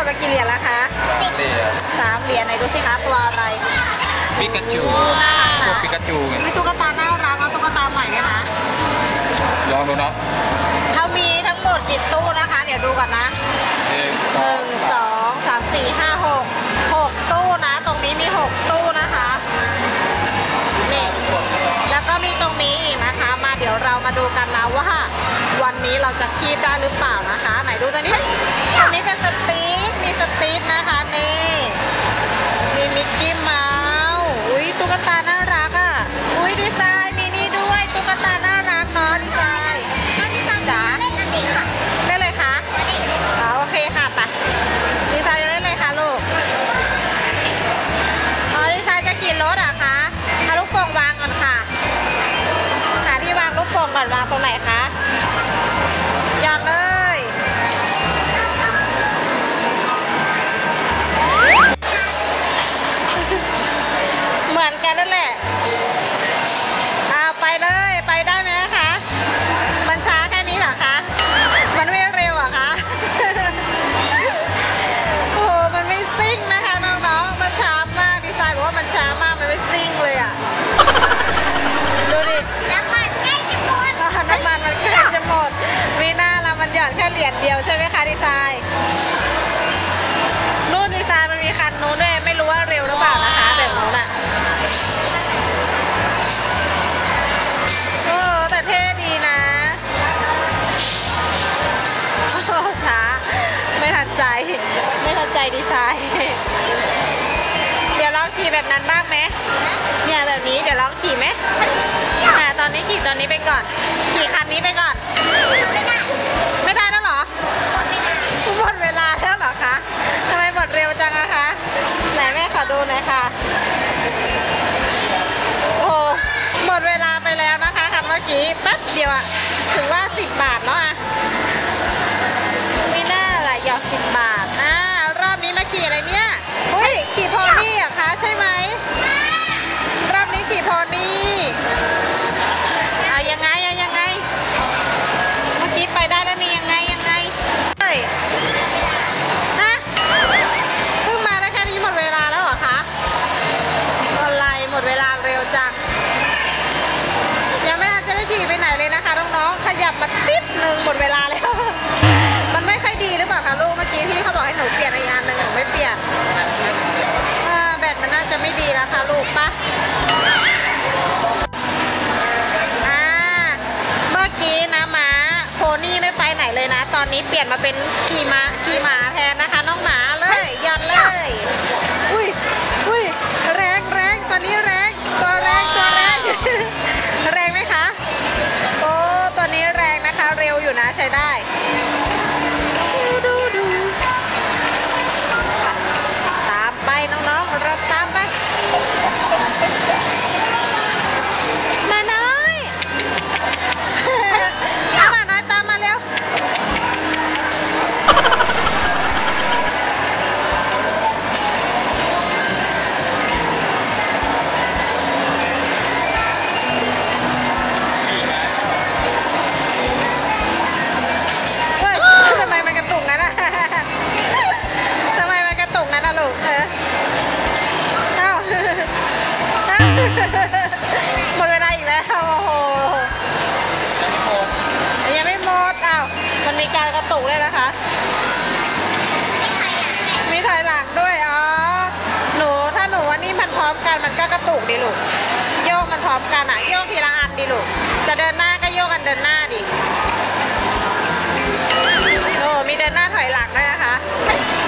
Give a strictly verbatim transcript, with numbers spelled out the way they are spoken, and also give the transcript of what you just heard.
มากี่เหรียญแล้วคะสามเหรียญสามเหรียญไหนดูสิคะตัวอะไรปิกาจูตัวปิกาจูไงไม่ตุ๊กตาน่ารักเอาตุ๊กตาใหม่ด้วยนะลองดูเนาะเขามีทั้งหมดกี่ตู้นะคะเดี๋ยวดูก่อนนะหนึ่งสองสามสี่ห้าหกหกตู้นะตรงนี้มีหกตู้นะคะนี่แล้วก็มีตรงนี้อีกนะคะมาเดี๋ยวเรามาดูกันนะว่าวันนี้เราจะคีบได้หรือเปล่านะคะไหนดูตัวนี้ตรงนี้เป็นสตีทมีสตีทนะคะนี่มีมิกกี้เมาส์อุ้ยตุ๊กตาน่ารักอ่ะอุ้ยดีไซน์มีนี่ด้วยตุ๊กตาน่ารักเนาะดีไซน์จ๋าเล่นอันนี้ค่ะได้เลยค่ะอ๋อโอเคค่ะไปดีไซน์จะเล่นเลยค่ะลูกอ๋อดีไซน์จะขี่รถอ่ะคะเอาลูกโป่งวางก่อนค่ะหาที่วางลูกโป่งก่อนวางตรงไหนคะหยอดเลยเหมือนกันนั่นแหละเอาไปเลยไปได้ไหมคะมันช้าแค่นี้เหรอคะมันไม่เร็วเหรอคะโอ้มันไม่ซิ่งนะคะน้องๆมันช้ามากดีไซน์บอกว่ามันช้ามากมันไม่ซิ่งเลยอ่ะดูดิน้ำมันใกล้จะหมดน้ำมันมันใกล้จะหมดมีหน้าเรามันหย่อนแค่เหรียญเดียวใช่ไหมคะดีไซน์นู่นดีไซน์มันมีคันนู้นด้วยไม่รู้ว่าเร็วหรือเปล่านะคะแบบนู้นอ่ะโอ้แต่เท่ดีนะช้าไม่ทันใจไม่ทันใจดีไซน์เดี๋ยวลองขี่แบบนั้นบ้างไหมเนี่ยแบบนี้เดี๋ยวลองขี่ไหมอ่าตอนนี้ขี่ตอนนี้ไปก่อนขี่คันนี้ไปก่อนไม่ได้ไม่ได้แล้วเหรอหมดเวลาแล้วเหรอคะทำไมหมดเร็วจังอะคะไหนแม่ขอดูหน่อยค่ะโอ้หมดเวลาไปแล้วนะคะคันเมื่อกี้แป๊บเดียวอะถึงว่าสิบบาทเนาะอะไม่น่าละหยอดสิบบาทอ่ารอบนี้มาขี่อะไรเนี่ยอุ้ยขี่พอนี่อะคะใช่ไหมรอบนี้ขี่พอนี่อ่ะยังไงอะยังไงเมื่อกี้ไปได้แล้วนี่ยังไงยังไงเฮ้ยฮะเพิ่งมาได้แค่นี้หมดเวลาแล้วเหรอคะอะไรหมดเวลาเร็วจังยังไม่ทันจะได้ขี่ไปไหนเลยนะคะน้องๆขยับมาติดหนึ่งหมดเวลาแล้วมันไม่ค่อยดีหรือเปล่าคะลูกเมื่อกี้พี่เขาบอกให้หนูเปลี่ยนอีกอันหนึ่งหนูไม่เปลี่ยนแบตมันน่าจะไม่ดีแล้วค่ะลูกปะอ่าเมื่อกี้นะม้าโพนี่ไม่ไปไหนเลยนะตอนนี้เปลี่ยนมาเป็นขี่ม้าขี่หมาแทนนะคะน้องหมาเลยหยัดเลยอุ้ยอุ้ยแรงแรงตอนนี้แรงตัวแรงตัวแรงแรงไหมคะโอ้ตัวนี้แรงนะคะเร็วอยู่นะใช้ได้ดูดูตามไปน้องๆเราตามไปมาน้อยมาน้อยตามมาเร็วทำไมมันกระตุกงั้นอะทำไมมันกระตุกงั้นอะลูกเออเอ้าหมดเวลาอีกแล้วโอ้โหยังไม่หมดอ้าวมันมีการกระตุกเลยนะคะมีถอยหลังด้วยอ๋อหนูถ้าหนูว่านี่มันพร้อมกันมันก็กระตุกดิลูกโยกมันพร้อมกันอะโยกทีละอันดิลูกจะเดินหน้าก็โยกกันเดินหน้าดิโอ้มีเดินหน้าถอยหลังด้วยนะคะ